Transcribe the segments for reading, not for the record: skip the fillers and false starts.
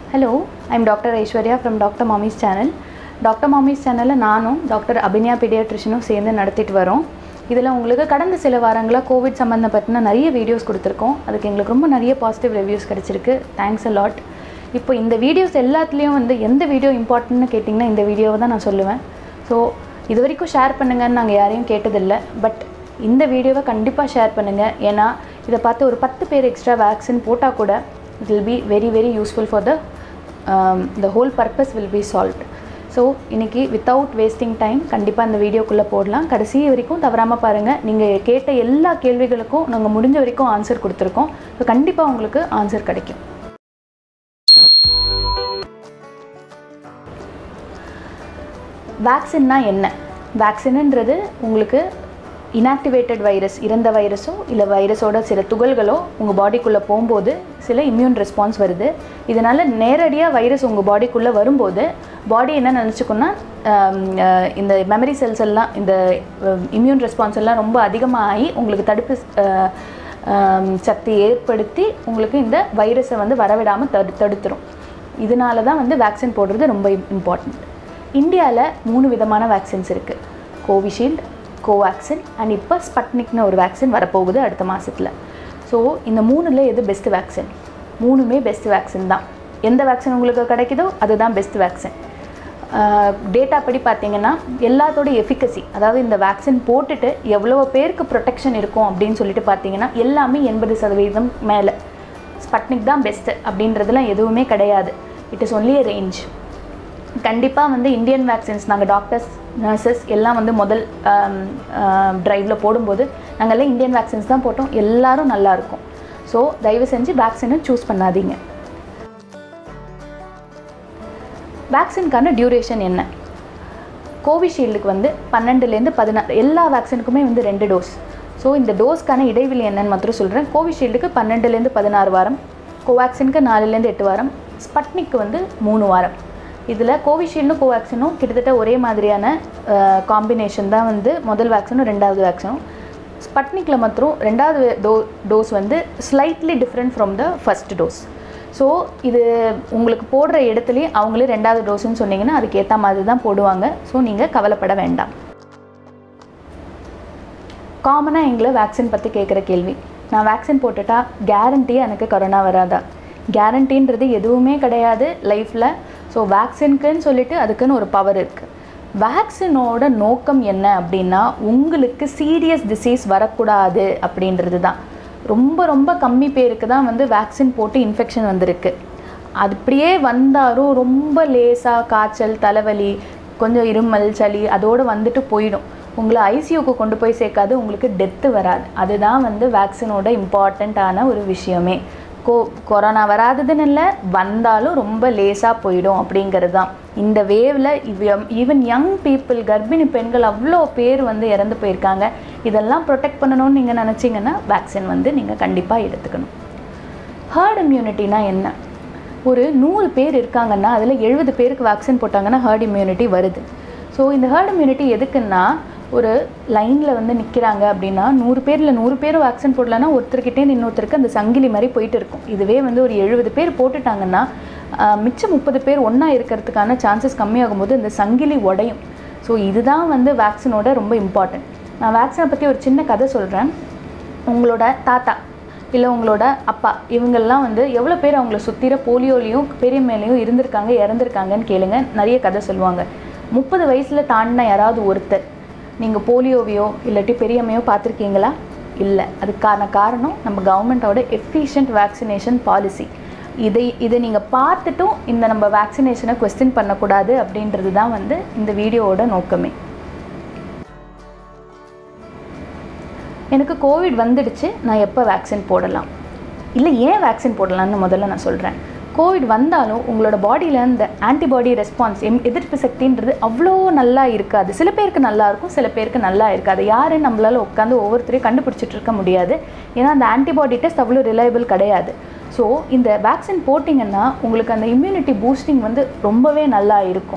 Hello, I am Dr.Aishwarya from Dr. Mommies channel. Dr. Mommies channel நானும் doctor Abhinaya பீடியாட்ரிஷனும் சேர்ந்து நடத்திட்டு வரோம். இதில் உங்களுக்கு கடந்த சில வாரங்களா கோவிட் சம்பந்தப்பட்ட நிறைய வீடியோஸ் கொடுத்துருக்கோம். அதுக்கு எங்களுக்கு ரொம்ப நிறைய பாசிட்டிவ் ரிவ்யூஸ் கிடைச்சிருக்கு. Thanks a lot. இப்போ இந்த வீடியோஸ் எல்லாத்துலேயும் வந்து எந்த வீடியோ இம்பார்ட்டன்ட்னு கேட்டிங்கன்னா இந்த வீடியோவை தான் நான் சொல்லுவேன். ஸோ இது வரைக்கும் ஷேர் பண்ணுங்கன்னு நாங்கள் யாரையும் கேட்டதில்லை. பட் இந்த வீடியோவை கண்டிப்பாக ஷேர் பண்ணுங்கள். ஏன்னா இதை பார்த்து ஒரு 10 பேர் எக்ஸ்ட்ரா வேக்சின் போட்டால் கூட it will be very useful for the whole purpose will be solved. So இன்றைக்கி வித்தவுட் வேஸ்டிங் டைம் கண்டிப்பாக இந்த வீடியோக்குள்ளே போடலாம். கடைசி வரைக்கும் தவறாமல் பாருங்கள். நீங்கள் கேட்ட எல்லா கேள்விகளுக்கும் நாங்கள் முடிஞ்ச வரைக்கும் ஆன்சர் கொடுத்துருக்கோம். ஸோ கண்டிப்பாக உங்களுக்கு ஆன்சர் கிடைக்கும். வேக்சின்னா என்ன? வேக்சின்ன்றது உங்களுக்கு இன்ஆக்டிவேட்டட் வைரஸ், இறந்த வைரஸோ இல்லை வைரஸோட சில துகள்களோ உங்கள் பாடிக்குள்ளே போகும்போது சில இம்யூன் ரெஸ்பான்ஸ் வருது. இதனால் நேரடியாக வைரஸ் உங்கள் பாடிக்குள்ளே வரும்போது பாடி என்ன நினச்சிக்கோன்னா இந்த மெமரி செல்ஸ் எல்லாம் இந்த இம்யூன் ரெஸ்பான்ஸ் எல்லாம் ரொம்ப அதிகமாக ஆகி உங்களுக்கு தடுப்பு சக்தி ஏற்படுத்தி உங்களுக்கு இந்த வைரஸை வந்து வரவிடாமல் தடுத்துரும். இதனால தான் வந்து வேக்சின் போடுறது ரொம்ப இம்பார்ட்டண்ட். இந்தியாவில் 3 விதமான வேக்சின்ஸ் இருக்குது. கோவிஷீல்டு, கோவாக்சின் அண்ட் இப்போ ஸ்பட்னிக்னு ஒரு வேக்சின் வரப்போகுது அடுத்த மாதத்தில். ஸோ இந்த 3ல் எது பெஸ்ட்டு வேக்சின்? 3மே பெஸ்ட் வேக்சின் தான். எந்த வேக்சின் உங்களுக்கு கிடைக்குதோ அதுதான் பெஸ்ட் வேக்சின். டேட்டா படி பார்த்தீங்கன்னா எல்லாத்தோட எஃபிகசி, அதாவது இந்த வேக்சின் போட்டுட்டு எவ்வளோ பேருக்கு ப்ரொடெக்ஷன் இருக்கும் அப்படின்னு சொல்லிட்டு பார்த்தீங்கன்னா எல்லாமே 80% மேலே. ஸ்பட்னிக் தான் பெஸ்ட்டு அப்படின்றதுலாம் எதுவுமே கிடையாது. It is only a range. கண்டிப்பாக வந்து இந்தியன் வேக்சின்ஸ் நாங்கள் டாக்டர்ஸ், நர்சஸ் எல்லாம் வந்து முதல் ட்ரைவில் போடும்போது நாங்கள்லாம் இந்தியன் வேக்சின்ஸ் தான் போட்டோம். எல்லோரும் நல்லாயிருக்கும். ஸோ தயவு செஞ்சு வேக்சினை சூஸ் பண்ணாதீங்க. வேக்சினுக்கான டியூரேஷன் என்ன? கோவிஷீல்டுக்கு வந்து 12லேருந்து 16, எல்லா வேக்சினுக்குமே வந்து 2 டோஸ். ஸோ இந்த டோஸ்க்கான இடைவெளி என்னன்னு மாத்திரம் சொல்கிறேன். கோவிஷீல்டுக்கு 12லேருந்து 16 வாரம், கோவாக்சினுக்கு 4லேருந்து 8 வாரம், ஸ்பட்னிக்கு வந்து 3 வாரம். இதில் கோவிஷீல்டும் கோவாக்சினும் கிட்டத்தட்ட ஒரே மாதிரியான காம்பினேஷன் தான் வந்து முதல் வேக்சினும் 2வது வேக்சினும். ஸ்பட்னிக்கில் மாத்திரம் 2வது டோஸ் வந்து slightly different from the first dose. So இது உங்களுக்கு போடுற இடத்துலையே அவங்களே 2வது டோஸ்ன்னு சொன்னீங்கன்னா அதுக்கேற்ற மாதிரி தான் போடுவாங்க. ஸோ நீங்கள் கவலைப்பட வேண்டாம். காமனாக எங்களை வேக்சின் பற்றி கேட்குற கேள்வி, நான் வேக்சின் போட்டுட்டா கேரண்டியாக எனக்கு கொரோனா வராதா? கேரண்டின்றது எதுவுமே கிடையாது லைஃப்பில். ஸோ வேக்சின்க்குன்னு சொல்லிட்டு அதுக்குன்னு ஒரு பவர் இருக்குது. வேக்சினோட நோக்கம் என்ன அப்படின்னா உங்களுக்கு சீரியஸ் டிசீஸ் வரக்கூடாது அப்படின்றது தான். ரொம்ப கம்மி பேருக்கு தான் வந்து வேக்சின் போட்டு இன்ஃபெக்ஷன் வந்திருக்கு. அது அப்படியே வந்தாலும் ரொம்ப லேசாக காய்ச்சல், தலைவலி, கொஞ்சம் இருமல், சளி அதோடு வந்துட்டு போயிடும். உங்களை ஐசியூக்கு கொண்டு போய் சேர்க்காது, உங்களுக்கு டெத்து வராது. அதுதான் வந்து வேக்சினோட இம்பார்ட்டண்ட்டான ஒரு விஷயமே. கொரோனா வராததுன்னு இல்லை, வந்தாலும் ரொம்ப லேசாக போயிடும் அப்படிங்கிறது தான். இந்த வேவில் ஈவன் யங் பீப்புள், கர்ப்பிணி பெண்கள் அவ்வளோ பேர் வந்து இறந்து போயிருக்காங்க. இதெல்லாம் ப்ரொடெக்ட் பண்ணணும்னு நீங்கள் நினச்சிங்கன்னா வேக்சின் வந்து நீங்கள் கண்டிப்பாக எடுத்துக்கணும். ஹர்ட் இம்யூனிட்டினா என்ன? ஒரு 100 பேர் இருக்காங்கன்னா அதில் 70 பேருக்கு வேக்சின் போட்டாங்கன்னா ஹர்ட் இம்யூனிட்டி வருது. ஸோ இந்த ஹர்ட் இம்யூனிட்டி எதுக்குன்னா, ஒரு லைனில் வந்து நிற்கிறாங்க அப்படின்னா 100 பேரில் 100 பேர் வேக்சின் போடலன்னா ஒருத்தர்கிட்டே இன்னொருத்தருக்கு அந்த சங்கிலி மாதிரி போயிட்டு இருக்கும். இதுவே வந்து ஒரு 70 பேர் போட்டுட்டாங்கன்னா மிச்சம் 30 பேர் ஒன்றா இருக்கிறதுக்கான சான்சஸ் கம்மியாகும்போது இந்த சங்கிலி உடையும். ஸோ இதுதான் வந்து வேக்சினோட ரொம்ப இம்பார்ட்டன்ட். நான் வேக்சினை பற்றி ஒரு சின்ன கதை சொல்கிறேன். உங்களோட தாத்தா இல்லை உங்களோட அப்பா இவங்கெல்லாம் வந்து எவ்வளோ பேர் அவங்கள சுற்றிற போலியோலையும் பெரிய மேலேயும் இருந்திருக்காங்க, இறந்துருக்காங்கன்னு கேளுங்க. நிறைய கதை சொல்லுவாங்க. 30 வயசில் தாண்டின யாராவது ஒருத்தர் நீங்கள் போலியோவையோ இல்லாட்டி பெரியம்மையோ பார்த்துருக்கீங்களா? இல்லை. அதுக்கான காரணம் நம்ம கவர்மெண்ட்டோட எஃபிஷியன்ட் வேக்சினேஷன் பாலிசி. இதை நீங்கள் பார்த்துட்டும் இந்த நம்ம வேக்சினேஷனை குவெஸ்டின் பண்ணக்கூடாது அப்படின்றது தான் வந்து இந்த வீடியோவோட நோக்கமே. எனக்கு கோவிட் வந்துடுச்சு, நான் எப்போ வேக்சின் போடலாம்? இல்லை ஏன் வேக்சின் போடலான்னு முதல்ல நான் சொல்கிறேன். கோவிட் வந்தாலும் உங்களோட பாடியில் இந்த ஆன்டிபாடி ரெஸ்பான்ஸ், எதிர்ப்பு சக்தின்றது அவ்வளோ நல்லா இருக்காது. சில பேருக்கு நல்லா இருக்கும், சில பேருக்கு நல்லா இருக்காது. யாருன்னு நம்மளால் உட்காந்து ஒவ்வொருத்தரையும் கண்டுபிடிச்சிட்டு இருக்க முடியாது. ஏன்னா அந்த ஆன்டிபாடி டெஸ்ட் அவ்வளோ ரிலையபிள் கிடையாது. ஸோ இந்த வேக்சின் போட்டிங்கன்னா உங்களுக்கு அந்த இம்யூனிட்டி பூஸ்டிங் வந்து ரொம்பவே நல்லா இருக்கும்.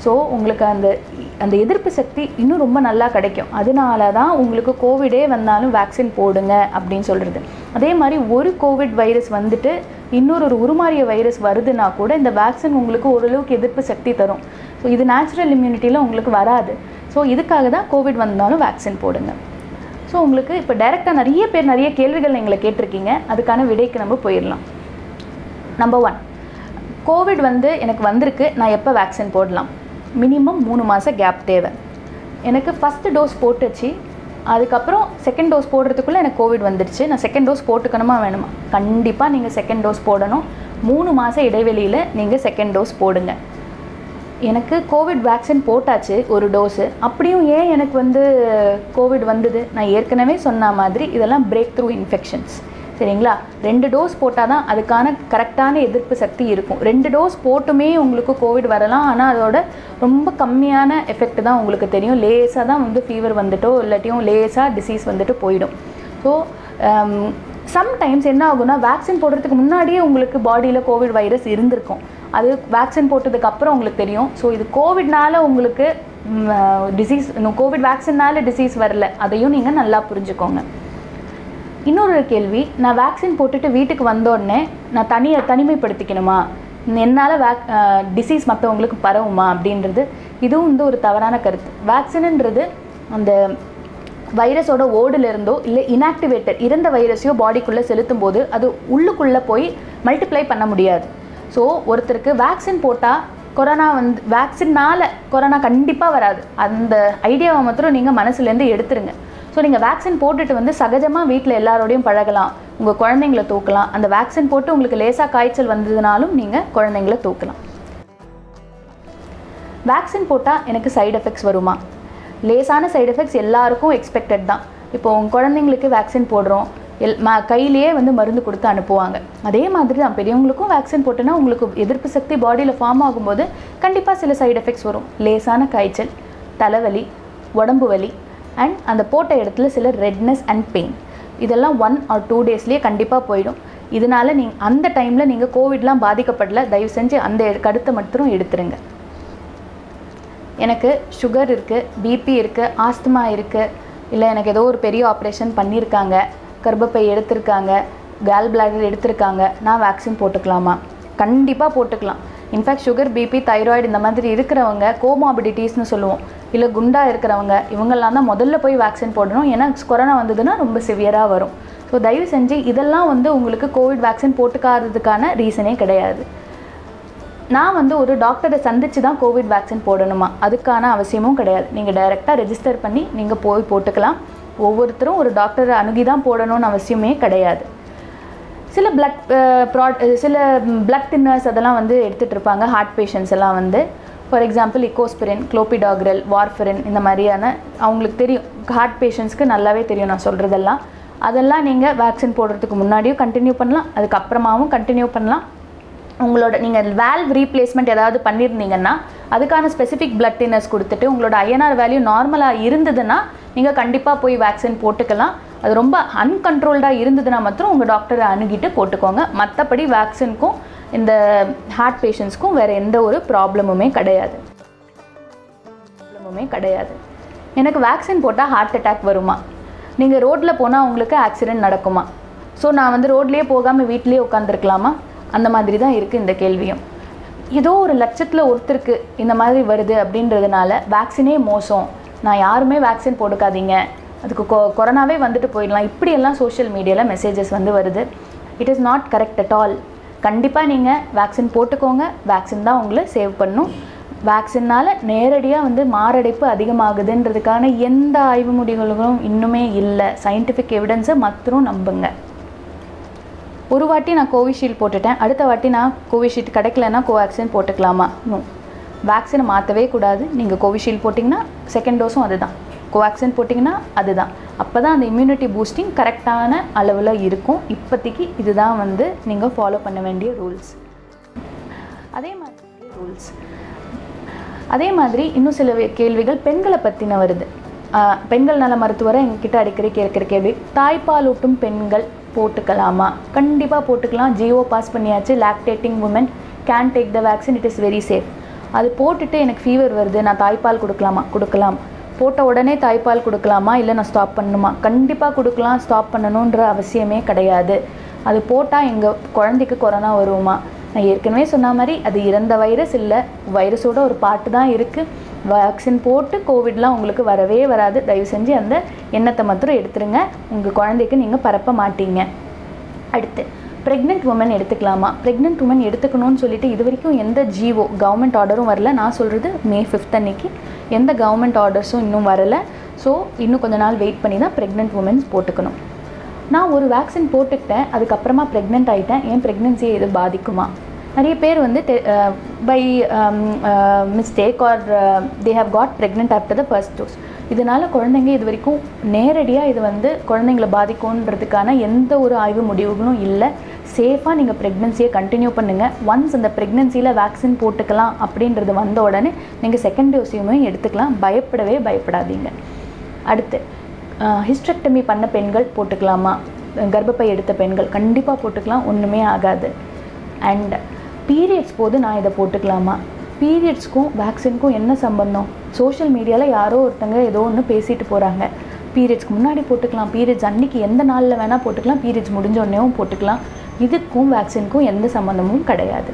ஸோ உங்களுக்கு அந்த எதிர்ப்பு சக்தி இன்னும் ரொம்ப நல்லா கிடைக்கும். அதனால தான் உங்களுக்கு கோவிடே வந்தாலும் வேக்சின் போடுங்க அப்படின்னு சொல்கிறது. அதே மாதிரி ஒரு கோவிட் வைரஸ் வந்துட்டு இன்னொரு உருமாறிய வைரஸ் வருதுன்னா கூட இந்த வேக்சின் உங்களுக்கு ஓரளவுக்கு எதிர்ப்பு சக்தி தரும். ஸோ இது நேச்சுரல் இம்யூனிட்டியில் உங்களுக்கு வராது. ஸோ இதுக்காக தான் கோவிட் வந்தாலும் வேக்சின் போடுங்க. ஸோ உங்களுக்கு இப்போ டைரெக்டாக நிறைய பேர் நிறைய கேள்விகள் எங்களை கேட்டிருக்கீங்க. அதுக்கான விடைக்கு நம்ம போயிடலாம். நம்பர் 1, கோவிட் எனக்கு வந்திருக்கு, நான் எப்போ வேக்சின் போடலாம்? மினிமம் 3 மாதம் கேப் தேவை. எனக்கு ஃபஸ்ட்டு டோஸ் போட்டுச்சு, அதுக்கப்புறம் செகண்ட் டோஸ் போடுறதுக்குள்ளே எனக்கு கோவிட் வந்துடுச்சு, நான் செகண்ட் டோஸ் போட்டுக்கணுமா வேணுமா? கண்டிப்பாக நீங்கள் செகண்ட் டோஸ் போடணும். 3 மாத இடைவெளியில் நீங்கள் செகண்ட் டோஸ் போடுங்க. எனக்கு கோவிட் வேக்சின் போட்டாச்சு ஒரு டோஸு, அப்படியும் ஏன் எனக்கு கோவிட் வந்தது? நான் ஏற்கனவே சொன்ன மாதிரி இதெல்லாம் பிரேக் த்ரூ இன்ஃபெக்ஷன்ஸ். சரிங்களா? 2 டோஸ் போட்டால் தான் அதுக்கான கரெக்டான எதிர்ப்பு சக்தி இருக்கும். 2 டோஸ் போட்டுமே உங்களுக்கு கோவிட் வரலாம், ஆனால் அதோட ரொம்ப கம்மியான எஃபெக்ட் தான் உங்களுக்கு தெரியும். லேசாக தான் ஃபீவர் வந்துட்டோ இல்லாட்டியும் லேசாக டிசீஸ் வந்துட்டு போயிடும். ஸோ சம்டைம்ஸ் என்ன ஆகும்னா, வேக்சின் போடுறதுக்கு முன்னாடியே உங்களுக்கு பாடியில் கோவிட் வைரஸ் இருந்திருக்கும். அது வேக்சின் போட்டதுக்கப்புறம் உங்களுக்கு தெரியும். ஸோ இது கோவிட்னால உங்களுக்கு டிசீஸ், கோவிட் வேக்சின்னால டிசீஸ் வரல, அதையும் நீங்கள் நல்லா புரிஞ்சுக்கோங்க. இன்னொரு கேள்வி, நான் வேக்சின் போட்டுட்டு வீட்டுக்கு வந்தோடனே நான் தனிமைப்படுத்திக்கணுமா? என்னால் டிசீஸ் மற்றவங்களுக்கு பரவுமா அப்படின்றது இதுவும் ஒரு தவறான கருத்து. வேக்சின்ன்றது அந்த வைரஸோட ஓடுலேருந்தோ இல்லை இன்ஆக்டிவேட்டட் இறந்த வைரஸையோ பாடிக்குள்ளே செலுத்தும் போது அது உள்ளுக்குள்ளே போய் மல்டிப்ளை பண்ண முடியாது. ஸோ ஒருத்தருக்கு வேக்சின் போட்டால் கொரோனா வேக்சின்னால் கொரோனா கண்டிப்பாக வராது, அந்த ஐடியாவை மாத்திரம் நீங்கள் மனசுலேருந்து எடுத்துருங்க. ஸோ நீங்கள் வேக்சின் போட்டுட்டு சகஜமாக வீட்டில் எல்லாரோடையும் பழகலாம், உங்கள் குழந்தைங்களை தூக்கலாம். அந்த வேக்சின் போட்டு உங்களுக்கு லேசாக காய்ச்சல் வந்ததுனாலும் நீங்கள் குழந்தைங்களை தூக்கலாம். வேக்சின் போட்டால் எனக்கு சைடு எஃபெக்ட்ஸ் வருமா? லேசான சைடு எஃபெக்ட்ஸ் எல்லாருக்கும் எக்ஸ்பெக்டட் தான். இப்போ உங்கள் குழந்தைங்களுக்கு வேக்சின் போடுறோம், கையிலேயே மருந்து கொடுத்து அனுப்புவாங்க. அதே மாதிரி தான் பெரியவங்களுக்கும் வேக்சின் போட்டோன்னா உங்களுக்கு எதிர்ப்பு சக்தி பாடியில் ஃபார்ம் ஆகும்போது கண்டிப்பாக சில சைடு எஃபெக்ட்ஸ் வரும். லேசான காய்ச்சல், தலைவலி, உடம்பு வலி அண்ட் அந்த போட்ட இடத்துல சில ரெட்னஸ் அண்ட் பெயின், இதெல்லாம் 1 or 2 டேஸ்லேயே கண்டிப்பாக போயிடும். இதனால் அந்த டைமில் நீங்கள் கோவிட்லாம் பாதிக்கப்படலை, தயவு செஞ்சு அந்த கருத்தை மட்டும் எடுத்துருங்க. எனக்கு சுகர் இருக்குது, பிபி இருக்குது, ஆஸ்துமா இருக்குது, இல்லை எனக்கு ஏதோ ஒரு பெரிய ஆப்ரேஷன் பண்ணியிருக்காங்க, கர்ப்பப்பை எடுத்திருக்காங்க, கேல் பிளாடர் எடுத்திருக்காங்க, நான் வேக்சின் போட்டுக்கலாமா? கண்டிப்பாக போட்டுக்கலாம். இன்ஃபேக்ட் சுகர், பிபி, தைராய்டு இந்த மாதிரி இருக்கிறவங்க, கோமாபிடிட்டிஸ்னு சொல்லுவோம், இல்லை குண்டாக இருக்கிறவங்க, இவங்கெல்லாம் தான் முதல்ல போய் வேக்சின் போடணும். ஏன்னா கொரோனா வந்ததுன்னா ரொம்ப சிவியராக வரும். ஸோ தயவு செஞ்சு இதெல்லாம் உங்களுக்கு கோவிட் வேக்சின் போட்டுக்காததுக்கான ரீசனே கிடையாது. நான் ஒரு டாக்டரை சந்தித்து தான் கோவிட் வேக்சின் போடணுமா? அதுக்கான அவசியமும் கிடையாது. நீங்கள் டைரெக்டாக ரெஜிஸ்டர் பண்ணி நீங்கள் போய் போட்டுக்கலாம். ஒவ்வொருத்தரும் ஒரு டாக்டரை அணுகி தான் போடணும்னு அவசியமே கிடையாது. சில பிளட் தின்னர்ஸ் அதெல்லாம் எடுத்துகிட்டு இருப்பாங்க. ஹார்ட் பேஷண்ட்ஸ் எல்லாம் for example Ecosprin, clopidogrel, warfarin இந்த மாதிரியான அவங்களுக்கு தெரியும். ஹார்ட் பேஷண்ட்ஸ்க்கு நல்லாவே தெரியும் நான் சொல்கிறதெல்லாம். அதெல்லாம் நீங்கள் வேக்சின் போடுறதுக்கு முன்னாடியும் கண்டினியூ பண்ணலாம், அதுக்கப்புறமாவும் கண்டினியூ பண்ணலாம். உங்களோட நீங்கள் வால்வ் ரீப்ளேஸ்மெண்ட் ஏதாவது பண்ணியிருந்தீங்கன்னா அதுக்கான ஸ்பெசிஃபிக் பிளட் தின்னர்ஸ் கொடுத்துட்டு உங்களோட ஐஎன்ஆர் வேல்யூ நார்மலாக இருந்ததுன்னா நீங்கள் கண்டிப்பாக போய் வேக்சின் போட்டுக்கலாம். அது ரொம்ப அன்கண்ட்ரோல்டாக இருந்ததுன்னா மாத்திரம் உங்கள் டாக்டரை அணுகிட்டு போட்டுக்கோங்க. மற்றபடி வேக்சினுக்கும் இந்த ஹார்ட் பேஷண்ட்ஸ்க்கும் வேறு எந்த ஒரு ப்ராப்ளமுமே கிடையாது. எனக்கு வேக்சின் போட்டால் ஹார்ட் அட்டாக் வருமா? நீங்கள் ரோட்டில் போனால் உங்களுக்கு ஆக்சிடெண்ட் நடக்குமா? ஸோ நான் ரோட்லேயே போகாமல் வீட்லேயே உட்காந்துருக்கலாமா? அந்த மாதிரி தான் இருக்குது இந்த கேள்வியும். ஏதோ ஒரு லட்சத்தில் ஒருத்தருக்கு இந்த மாதிரி வருது அப்படின்றதுனால வேக்சினே மோசம், நான் யாருமே வேக்சின் போட்டுக்காதீங்க, அதுக்கு கொரோனாவே வந்துட்டு போயிடலாம், இப்படியெல்லாம் சோஷியல் மீடியாவில் மெசேஜஸ் வருது. It is not correct at all. கண்டிப்பாக நீங்கள் வேக்சின் போட்டுக்கோங்க. வேக்சின் தான் உங்களை சேவ் பண்ணும். வேக்சின்னால் நேரடியாக மாரடைப்பு அதிகமாகுதுன்றதுக்கான எந்த ஆய்வு முடிவுகளும் இன்னுமே இல்லை. சயின்டிஃபிக் எவிடன்ஸை மாத்திரம் நம்புங்க. ஒரு வாட்டி நான் கோவிஷீல்டு போட்டுட்டேன், அடுத்த வாட்டி நான் கோவிஷீல்டு கிடைக்கலன்னா கோவேக்சின் போட்டுக்கலாமா? நோ, வேக்சினை மாற்றவே கூடாது. நீங்கள் கோவிஷீல்டு போட்டிங்கன்னா செகண்ட் டோஸும் அதுதான், கோவேக்சின் போட்டிங்கன்னா அதுதான். அப்போ தான் அந்த இம்யூனிட்டி பூஸ்டிங் கரெக்டான அளவில் இருக்கும். இப்போதைக்கு இதுதான் நீங்கள் ஃபாலோ பண்ண வேண்டிய ரூல்ஸ். அதே மாதிரி இன்னும் சில கேள்விகள் பெண்களை பற்றின வருது. பெண்கள் நல மருத்துவரை எங்ககிட்ட அடிக்கடி கேட்குற கேள்வி, தாய்ப்பாலூட்டும் பெண்கள் போட்டுக்கலாமா? கண்டிப்பாக போட்டுக்கலாம். ஜிஓ பாஸ் பண்ணியாச்சு. Lactating women can take the vaccine, it is very safe. அது போட்டுட்டு எனக்கு ஃபீவர் வருது, நான் தாய்ப்பால் கொடுக்கலாமா? கொடுக்கலாம். போட்ட உடனே தாய்ப்பால் கொடுக்கலாமா, இல்லை நான் ஸ்டாப் பண்ணணுமா? கண்டிப்பாக கொடுக்கலாம். ஸ்டாப் பண்ணணுன்ற அவசியமே கிடையாது. அது போட்டால் எங்கள் குழந்தைக்கு கொரோனா வருமா? நான் ஏற்கனவே சொன்ன மாதிரி அது இறந்த வைரஸ் இல்லை, வைரஸோட ஒரு பாட்டு தான் இருக்குது. வேக்சின் போட்டு கோவிட்லாம் உங்களுக்கு வரவே வராது. தயவு செஞ்சு அந்த எண்ணத்தை மாத்திரம் எடுத்துருங்க. உங்கள் குழந்தைக்கு நீங்கள் பரப்ப மாட்டீங்க. அடுத்து ப்ரெக்னென்ட் உமன் எடுத்துக்கலாமா? ப்ரெக்னென்ட் உமன் எடுத்துக்கணும்னு சொல்லிட்டு இது வரைக்கும் எந்த ஜிஓ கவர்மெண்ட் ஆர்டரும் வரல. நான் சொல்கிறது May 5 அன்னைக்கு எந்த கவர்மெண்ட் ஆர்டர்ஸும் இன்னும் வரலை. ஸோ இன்னும் கொஞ்ச நாள் வெயிட் பண்ணி தான் ப்ரெக்னென்ட் உமன்ஸ் போட்டுக்கணும். நான் ஒரு வேக்சின் போட்டுக்கிட்டேன், அதுக்கப்புறமா ப்ரெக்னென்ட் ஆகிட்டேன், என் ப்ரெக்னென்சியை எது பாதிக்குமா? நிறைய பேர் வந்து by mistake or they have got pregnant after the first dose. இதனால் குழந்தைங்க இது வரைக்கும் நேரடியாக இது வந்து குழந்தைங்களை பாதிக்கும்ன்றதுக்கான எந்த ஒரு ஆய்வு முடிவுகளும் இல்லை. சேஃபாக நீங்கள் ப்ரெக்னென்சியை கண்டினியூ பண்ணுங்கள். ஒன்ஸ் அந்த ப்ரெக்னென்சியில் வேக்சின் போட்டுக்கலாம் அப்படின்றது வந்த உடனே நீங்கள் செகண்ட் டோஸையுமே எடுத்துக்கலாம். பயப்படாதீங்க. அடுத்து ஹிஸ்டெக்டமி பண்ண பெண்கள் போட்டுக்கலாமா? கர்ப்பப்பை எடுத்த பெண்கள் கண்டிப்பாக போட்டுக்கலாம், ஒன்றுமே ஆகாது. அண்ட் பீரியட்ஸ் போது நான் இதை போட்டுக்கலாமா? பீரியட்ஸ்க்கும் வேக்சினுக்கும் என்ன சம்பந்தம்? சோஷியல் மீடியாவில் யாரோ ஒருத்தங்க ஏதோ ஒன்று பேசிட்டு போகிறாங்க. பீரியட்ஸ்க்கு முன்னாடி போட்டுக்கலாம், பீரியட்ஸ் அன்றைக்கி எந்த நாளில் வேணால் போட்டுக்கலாம், பீரியட்ஸ் முடிஞ்ச உடனேவும் போட்டுக்கலாம். இதுக்கும் வேக்சினுக்கும் எந்த சம்மந்தமும் கிடையாது.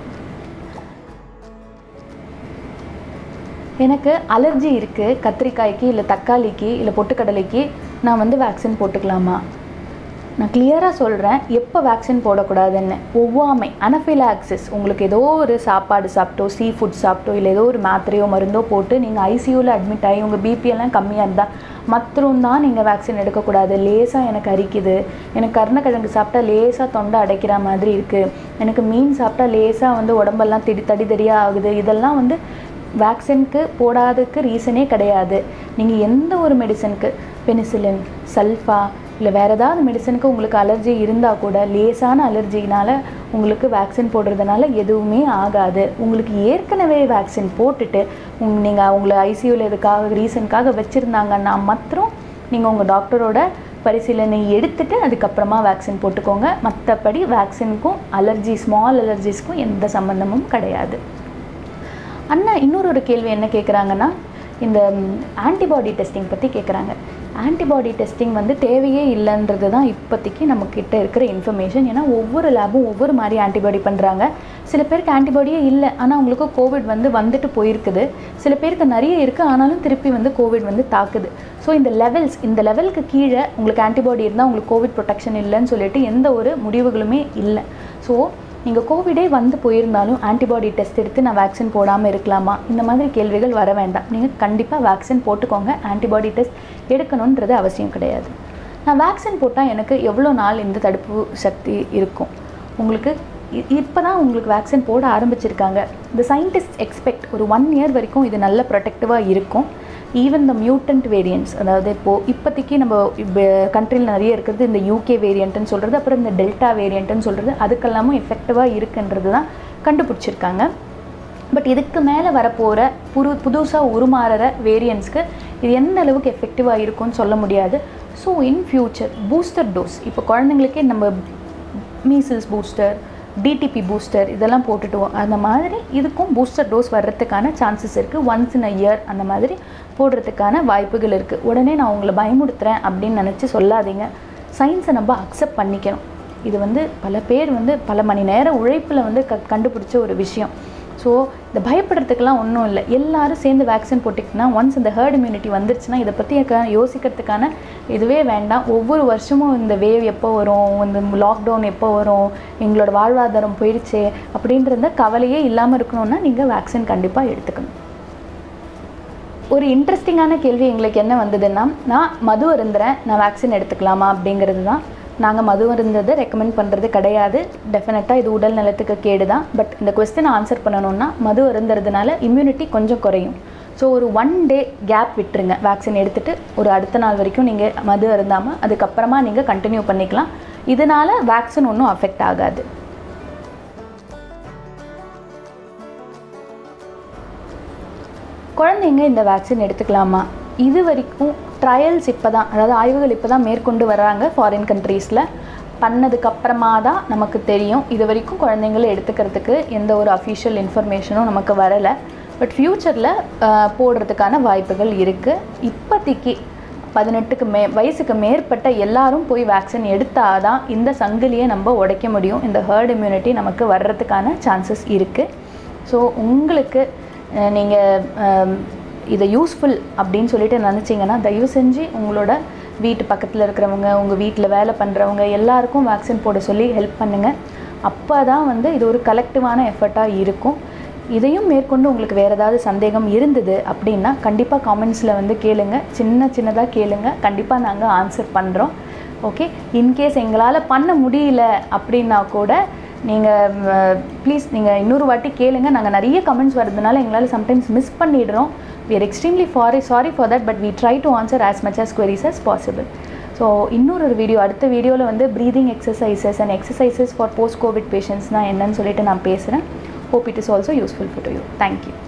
எனக்கு அலர்ஜி இருக்குது, கத்திரிக்காய்க்கு இல்லை தக்காளிக்கு இல்லை பொட்டுக்கடலைக்கு, நான் வந்து வேக்சின் போட்டுக்கலாமா? நான் கிளியராக சொல்கிறேன் எப்போ வேக்சின் போடக்கூடாதுன்னு. ஒவ்வாமை அனஃபிலாக்சிஸ், உங்களுக்கு ஏதோ ஒரு சாப்பாடு சாப்பிட்டோ, சீ ஃபுட் சாப்பிட்டோ, இல்லை ஏதோ ஒரு மாத்திரையோ மருந்தோ போட்டு நீங்கள் ஐசியூவில் அட்மிட் ஆகி உங்கள் பிபிஎல்லாம் கம்மியாக இருந்தால் மாத்திரம் தான் நீங்கள் வேக்சின் எடுக்கக்கூடாது. லேசாக எனக்கு அரிக்குது, எனக்கு கருணக்கிழங்கு சாப்பிட்டா லேசாக தொண்டை அடைக்கிற மாதிரி இருக்குது, எனக்கு மீன் சாப்பிட்டா லேசாக வந்து உடம்பெல்லாம் தடியாக ஆகுது, இதெல்லாம் வந்து வேக்சினுக்கு போடாததுக்கு ரீசனே கிடையாது. நீங்கள் எந்த ஒரு மெடிசனுக்கு பெனிசிலின், சல்ஃபா இல்லை வேறு ஏதாவது மெடிசனுக்கு உங்களுக்கு அலர்ஜி இருந்தால் கூட லேசான அலர்ஜினால் உங்களுக்கு வேக்சின் போடுறதுனால எதுவுமே ஆகாது. உங்களுக்கு ஏற்கனவே வேக்சின் போட்டுட்டு நீங்கள் உங்களை ஐசியூவில் இதுக்காக ரீசனுக்காக வச்சுருந்தாங்கன்னா மாத்திரம் நீங்கள் உங்கள் டாக்டரோட பரிசீலனை எடுத்துகிட்டு அதுக்கப்புறமா வேக்சின் போட்டுக்கோங்க. மற்றபடி வேக்சினுக்கும் ஸ்மால் அலர்ஜிஸ்க்கும் எந்த சம்மந்தமும் கிடையாது. அண்ணா இன்னொரு கேள்வி என்ன கேட்குறாங்கன்னா, இந்த ஆன்டிபாடி டெஸ்டிங் பற்றி கேட்குறாங்க. ஆன்டிபாடி டெஸ்டிங் வந்து தேவையே இல்லைன்றது தான் இப்போதைக்கு நம்மக்கிட்ட இருக்கிற இன்ஃபர்மேஷன். ஏன்னா ஒவ்வொரு லேபும் ஒவ்வொரு மாதிரி ஆன்டிபாடி பண்ணுறாங்க. சில பேருக்கு ஆன்டிபாடியே இல்லை, ஆனால் அவங்களுக்கு கோவிட் வந்துட்டு போயிருக்குது. சில பேருக்கு நிறைய இருக்குது, ஆனாலும் திருப்பி வந்து கோவிட் வந்து தாக்குது. ஸோ இந்த லெவலுக்கு கீழே உங்களுக்கு ஆன்டிபாடி இருந்தால் உங்களுக்கு கோவிட் ப்ரொடெக்ஷன் இல்லைன்னு சொல்லிட்டு எந்த ஒரு முடிவுகளுமே இல்லை. ஸோ நீங்கள் கோவிடே போயிருந்தாலும் ஆன்டிபாடி டெஸ்ட் எடுத்து நான் வேக்சின் போடாமல் இருக்கலாமா, இந்த மாதிரி கேள்விகள் வர வேண்டாம். நீங்கள் கண்டிப்பாக வேக்சின் போட்டுக்கோங்க. ஆன்டிபாடி டெஸ்ட் எடுக்கணுன்றது அவசியம் கிடையாது. நான் வேக்சின் போட்டால் எனக்கு எவ்வளோ நாள் இந்த தடுப்பு சக்தி இருக்கும்? உங்களுக்கு இப்போ தான் உங்களுக்கு வேக்சின் போட ஆரம்பிச்சிருக்காங்க. இந்த சயின்டிஸ்ட் எக்ஸ்பெக்ட் ஒரு 1 year வரைக்கும் இது நல்ல ப்ரொடெக்டிவாக இருக்கும். ஈவன் த மியூட்டன்ட் வேரியன்ட்ஸ், அதாவது இப்போதைக்கு நம்ம கண்ட்ரியில் நிறைய இருக்கிறது இந்த UK வேரியண்ட்டுன்னு சொல்கிறது, அப்புறம் இந்த டெல்டா வேரியண்ட்டுன்னு சொல்கிறது, அதுக்கெல்லாமும் எஃபெக்டிவாக இருக்குன்றது தான் கண்டுபிடிச்சிருக்காங்க. பட் இதுக்கு மேலே வரப்போகிற புதுசாக உருமாறுற வேரியன்ட்ஸ்க்கு இது எந்த அளவுக்கு எஃபெக்டிவாக இருக்கும்னு சொல்ல முடியாது. So in future booster dose, இப்போ குழந்தைங்களுக்கே நம்ம மீசில்ஸ் பூஸ்டர், டிடிபி பூஸ்டர் இதெல்லாம் போட்டுட்டுவோம். அந்த மாதிரி இதுக்கும் பூஸ்டர் டோஸ் வர்றதுக்கான சான்சஸ் இருக்குது. ஒன்ஸ் இன் அ இயர் அந்த மாதிரி போடுறதுக்கான வாய்ப்புகள் இருக்குது. உடனே நான் உங்களை பயமுடுத்துகிறேன் அப்படின்னு நினச்சி சொல்லாதீங்க. சயின்ஸை நம்ம அக்செப்ட் பண்ணிக்கணும். இது வந்து பல பேர் வந்து பல மணி நேர உழைப்பில் வந்து கண்டுபிடிச்ச ஒரு விஷயம். ஸோ இந்த பயப்படுறதுக்கெல்லாம் ஒன்றும் இல்லை. எல்லோரும் சேர்ந்து வேக்சின் போட்டிங்கன்னா ஒன்ஸ் இந்த ஹர்ட் இம்யூனிட்டி வந்துருச்சுன்னா இதை பற்றி யோசிக்கிறதுக்கான இதுவே வேண்டாம். ஒவ்வொரு வருஷமும் இந்த வேவ் எப்போ வரும், இந்த லாக்டவுன் எப்போ வரும், எங்களோட வாழ்வாதாரம் போயிடுச்சே அப்படின்ற கவலையே இல்லாமல் இருக்கணும்னா நீங்கள் வேக்சின் கண்டிப்பாக எடுத்துக்கணும். ஒரு இன்ட்ரெஸ்டிங்கான கேள்வி எங்களுக்கு என்ன வந்ததுன்னா, நான் மது அருந்துறேன், நான் வேக்சின் எடுத்துக்கலாமா அப்படிங்கிறது தான். நாங்கள் மது அருந்ததை ரெக்கமெண்ட் பண்ணுறது கிடையாது. டெஃபினட்டாக இது உடல் நலத்துக்கு கேடு தான். பட் இந்த கொஸ்டினை ஆன்சர் பண்ணணுன்னா மது அருந்துறதுனால இம்யூனிட்டி கொஞ்சம் குறையும். ஸோ ஒரு 1 day கேப் விட்டுருங்க. வேக்சின் எடுத்துகிட்டு ஒரு அடுத்த நாள் வரைக்கும் நீங்கள் மது அருந்தாமல் அதுக்கப்புறமா நீங்கள் கண்டினியூ பண்ணிக்கலாம். இதனால் வேக்சின் ஒன்றும் அஃபெக்ட் ஆகாது. குழந்தைங்க இந்த வேக்சின் எடுத்துக்கலாமா? இது வரைக்கும் ட்ரையல்ஸ் இப்போ தான், அதாவது ஆய்வுகள் இப்போ தான் மேற்கொண்டு வர்றாங்க ஃபாரின் கண்ட்ரீஸில். பண்ணதுக்கப்புறமா தான் நமக்கு தெரியும். இது வரைக்கும் குழந்தைங்களை எடுத்துக்கிறதுக்கு எந்த ஒரு அஃபிஷியல் இன்ஃபர்மேஷனும் நமக்கு வரலை. பட் ஃப்யூச்சரில் போடுறதுக்கான வாய்ப்புகள் இருக்குது. இப்போதைக்கு 18 வயசுக்கு மேற்பட்ட எல்லாரும் போய் வேக்சின் எடுத்தால் தான் இந்த சங்கிலியை நம்ம உடைக்க முடியும். இந்த ஹர்ட் இம்யூனிட்டி நமக்கு வர்றதுக்கான சான்சஸ் இருக்குது. ஸோ உங்களுக்கு நீங்கள் இதை யூஸ்ஃபுல் அப்படின்னு சொல்லிட்டு நினச்சிங்கன்னா தயவு செஞ்சு உங்களோட வீட்டு பக்கத்தில் இருக்கிறவங்க, உங்கள் வீட்டில் வேலை பண்ணுறவங்க எல்லாருக்கும் வேக்சின் போட சொல்லி ஹெல்ப் பண்ணுங்கள். அப்போ தான் இது ஒரு கலெக்டிவான எஃபர்ட்டாக இருக்கும். இதையும் மேற்கொண்டு உங்களுக்கு வேறு ஏதாவது சந்தேகம் இருந்தது அப்படின்னா கண்டிப்பாக காமெண்ட்ஸில் கேளுங்க. சின்னதாக கேளுங்க, கண்டிப்பாக நாங்கள் ஆன்சர் பண்ணுறோம். ஓகே, இன்கேஸ் எங்களால் பண்ண முடியல அப்படின்னா கூட நீங்கள் ப்ளீஸ் நீங்கள் இன்னொரு வாட்டி கேளுங்க. நாங்கள் நிறைய கமெண்ட்ஸ் வரதுனால எங்களால் சம்டைம்ஸ் மிஸ் பண்ணிடுறோம். we are extremely sorry for that, but we try to answer as much as queries as possible. So இன்னொரு வீடியோ, அடுத்த வீடியோவில் breathing exercises and exercises for post covid பேஷண்ட்ஸ்னால் என்னன்னு சொல்லிட்டு நான் பேசுகிறேன். Hope it is also useful for you. Thank you.